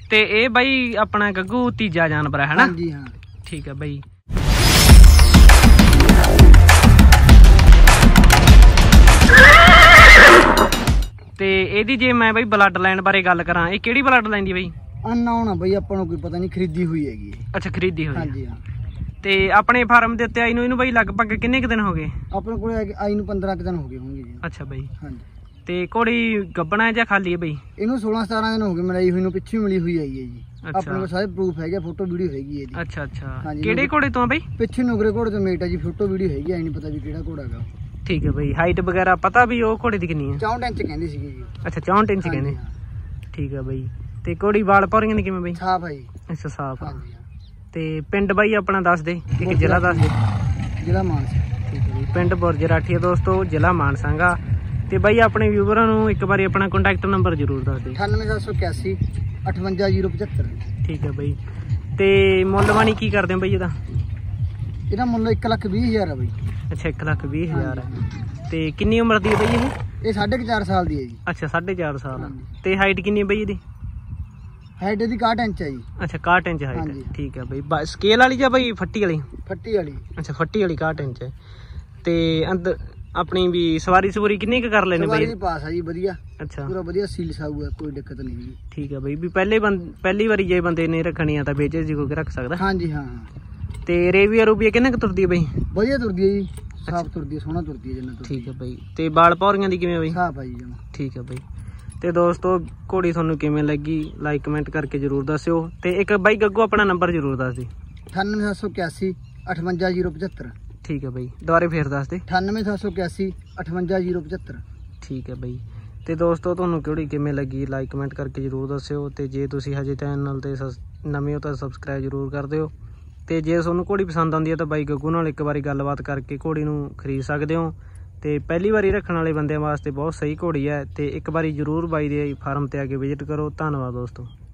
ਤੇ ਇਹ ਬਾਈ ਆਪਣਾ ਗੱਗੂ ਤੀਜਾ ਜਾਨਵਰ ਹੈ ਨਾ? जी हाँ ठीक है बाई। ਤੇ ਇਹਦੀ ਜੇ ਮੈਂ ਬਾਈ ਬਲੱਡ ਲਾਈਨ ਬਾਰੇ ਗੱਲ ਕਰਾਂ, ਇਹ ਕਿਹੜੀ ਬਲੱਡ ਲਾਈਨ ਦੀ ਬਾਈ? अननोन है भाई, अपन कोई पता नहीं, खरीदी हुई हैगी। ਅੱਛਾ ਖਰੀਦੀ ਹੋਈ। हाँ जी हाँ। ਤੇ ਆਪਣੇ ਫਾਰਮ ਦੇ ਉੱਤੇ ਆਈ ਨੂੰ ਇਹਨੂੰ ਬਾਈ ਲਗਭਗ ਕਿੰਨੇ ਕੁ ਦਿਨ ਹੋ ਗਏ? अपने को आई ਨੂੰ 15 दिन हो गए होंगे जी। ਅੱਛਾ ਬਾਈ। हाँ जी। ਤੇ ਘੋੜੀ ਗੱਬਣਾ ਹੈ ਜਾਂ ਖਾਲੀ ਹੈ ਬਾਈ? ਇਹਨੂੰ 16-17 दिन हो गए मिलाई हुई ਨੂੰ, ਪਿੱਛੇ ਮਿਲੀ ਹੋਈ ਹੈਗੀ ਜੀ। ਅੱਛਾ। ਆਪਣੇ ਕੋਲ ਸਾਰੇ ਪ੍ਰੂਫ ਹੈਗੇ, ਫੋਟੋ ਵੀਡੀਓ ਹੈਗੀ ਇਹਦੀ। ਅੱਛਾ ਅੱਛਾ। ਹਾਂਜੀ, ਕਿਹੜੇ ਘੋੜੇ ਤੋਂ ਆ ਬਾਈ? ਪਿੱਛੇ ਨੁਗਰੇ ਘੋੜੇ ਤੋਂ ਮੇਟ ਹੈ ਜੀ, ਫੋਟੋ ਵੀਡੀਓ ਹੈਗੀ, ਐ ਨਹੀਂ ਪਤਾ ਵੀ ਕਿਹੜਾ ਘੋੜਾ ਹੈਗਾ। ਠੀਕ ਹੈ ਬਾਈ। ਹਾਈਟ ਵਗੈਰਾ ਪਤਾ ਵੀ ਉਹ ਘੋੜੇ ਦੀ ਕਿੰਨੀ ਹੈ? 64 ਇੰਚ ਕਹਿੰਦੇ ਸੀਗੇ ਜੀ। ਅੱਛਾ 64 ਇੰਚ ਕਹਿੰਦੇ। ਠੀਕ ਹੈ ਬਾਈ। ਤੇ ਘੋੜੀ ਵਾਲ ਪੌਰੀਆਂ ਦੀ ਕਿਵੇਂ ਬਾਈ? ਸਾਫ ਹੈ ਜੀ। ਅੱਛਾ ਸਾਫ ਆ। ਹਾਂਜੀ ਹਾਂ। ਤੇ ਪਿੰਡ ਬਾਈ ਆਪਣਾ ਦੱਸ ਦੇ, ਇੱਕ ਜ਼ਿਲ੍ਹਾ ਦੱਸ ਦੇ। ਜ਼ਿਲ੍ਹਾ ਮਾਨਸਾ। ਠੀਕ ਹੈ ਬਾਈ। ਪਿੰਡ ਬੁਰਜ ਰਾਠੀ ਆ ਦੋਸਤੋ, ਜ਼ਿਲ੍ਹਾ ਮਾਨਸਾਗਾ। ਤੇ ਬਾਈ ਆਪਣੇ ਵਿਊਵਰਾਂ ਨੂੰ ਇੱਕ ਵਾਰੀ ਆਪਣਾ ਕੰਟੈਕਟ ਨੰਬਰ ਜ਼ਰੂਰ ਦੱਸ ਦੇ। 98781 58075। ਠੀਕ ਹੈ ਬਾਈ। ਤੇ ਮੁੱਲਵਾਨੀ ਕੀ ਕਰਦੇ ਹੋ ਬਾਈ ਇਹਦਾ? ਇਹਦਾ ਮੁੱਲ 1,20,000 ਹੈ ਬਾਈ। ਅੱਛਾ 1,20,000 ਹੈ। ਤੇ ਕਿੰਨੀ ਉਮਰ ਦੀ ਹੈ ਬਾਈ ਇਹ? ਇਹ 4.5 ਸਾਲ ਦੀ ਹੈ ਜੀ। ਅੱਛਾ 4.5 ਸਾਲ। ਹਾਂਜੀ। ਤੇ ਹਾਈਟ ਕਿੰਨੀ ਹੈ ਬਾਈ ਇਹਦੀ? ਹਾਈਟ ਇਹਦੀ 61 ਇੰਚ ਹੈ ਜੀ। ਅੱਛਾ 61 ਇੰਚ ਹਾਈਟ ਹੈ। ਹਾਂਜੀ। ਠੀਕ ਹੈ ਬਾਈ। ਸਕੇਲ ਵਾਲੀ ਜਾਂ ਬਾਈ ਫੱਟੀ ਵਾਲੀ? ਫੱਟੀ ਵਾਲੀ। ਅੱਛਾ ਫੱਟੀ ਵਾਲੀ 61 ਇੰਚ ਹੈ। ਤੇ ਅੰਦਰ ਆਪਣੀ ਵੀ ਸਵਾਰੀ ਸਵਾਰੀ ਕਿੰਨੀ ਕੁ ਕਰ ਲੈਣੇ ਬਾਈ? ਸਵਾਰੀ ਪਾਸ ਹੈ ਜੀ, ਵਧੀਆ। ਅੱਛਾ ਪੂਰਾ ਵਧੀਆ ਸੀਲ ਸਾਊ ਹੈ, ਕੋਈ ਦਿੱਕਤ ਨਹੀਂ ਜੀ। ਠੀਕ ਹੈ ਬਾਈ। ਵੀ ਪਹਿਲੀ ਵਾਰੀ ਜੇ ਬੰਦੇ ਨੇ ਰੱਖਣੀ ਆ ਤਾਂ ਵੇਚੇ ਜੀ ਕੋਈ ਰੱਖ ਸਕਦਾ? ਹਾਂਜੀ ਹਾਂ। ਤੇ ਰੇਵੀਆ ਰੂਬੀਆ ਕਿੰਨੇ ਕੁ ਤੁਰਦੀ ਹੈ ਬਾਈ? ਵਧੀਆ ਤੁਰਦੀ ਹੈ ਜੀ, ਸਾਫ ਤੁਰਦੀ ਹੈ, ਸੋਹਣਾ ਤੁਰਦੀ ਹੈ ਜਿੰਨਾ ਤੁਰਦੀ। ਠੀਕ ਹੈ ਬਾਈ। ਤੇ ਬਾਲ ਪੌਰੀਆਂ ਦੀ ਕਿਵੇਂ ਬਾਈ? ਸਾਫ ਹੈ ਜੀ ਜਮਾ। ਠੀਕ ਹੈ ਬਾਈ। ਤੇ ਦੋਸਤੋ ਘੋੜੀ ਤੁਹਾਨੂੰ ਕਿਵੇਂ ਲੱਗੀ ਲਾਈਕ ਕਮੈਂਟ ਕਰਕੇ ਜਰੂਰ ਦੱਸਿਓ। ਤੇ ਇੱਕ ਬਾਈ ਗੱਗੂ ਆਪਣਾ ਨੰਬਰ ਜਰੂਰ ਦੱਸ ਦੇ। 98781 58075। ਠੀਕ ਹੈ ਬਾਈ। ਦੁਬਾਰੇ ਫੇਰ ਦੱਸ ਦੇ। 98781 58075। ਠੀਕ ਹੈ ਬਾਈ। ਤੇ ਦੋਸਤੋ ਤੁਹਾਨੂੰ ਘੋੜੀ ਕਿਵੇਂ ਲੱਗੀ ਲਾਈਕ ਕਮੈਂਟ ਕਰਕੇ ਜਰੂਰ ਦੱਸਿਓ। ਤੇ ਜੇ ਤੁਸੀਂ ਹਜੇ ਚੈਨਲ ਤੇ ਨਵੇਂ ਹੋ ਤਾਂ ਸਬਸਕ੍ਰਾਈਬ ਜਰੂਰ ਕਰ ਦਿਓ। ਤੇ ਜੇ ਤੁਹਾਨੂੰ ਘੋੜੀ ਪਸੰਦ ਆਉਂਦੀ ਹੈ ਤਾਂ ਬਾਈ ਗੱਗੂ ਨਾਲ ਇੱਕ ਵਾਰੀ ਗੱਲਬਾਤ ਕਰਕੇ ਘੋੜੀ ਨੂੰ ਖਰੀਦ ਸਕਦੇ ਹੋ। ਤੇ ਪਹਿਲੀ ਵਾਰੀ ਰੱਖਣ ਵਾਲੇ ਬੰਦਿਆਂ ਵਾਸਤੇ ਬਹੁਤ ਸਹੀ ਘੋੜੀ ਹੈ। ਤੇ ਇੱਕ ਵਾਰੀ ਜਰੂਰ ਬਾਈ ਦੇ ਫਾਰਮ ਤੇ ਆ ਕੇ ਵਿਜ਼ਿਟ ਕਰੋ। ਧੰਨਵਾਦ ਦੋਸਤੋ।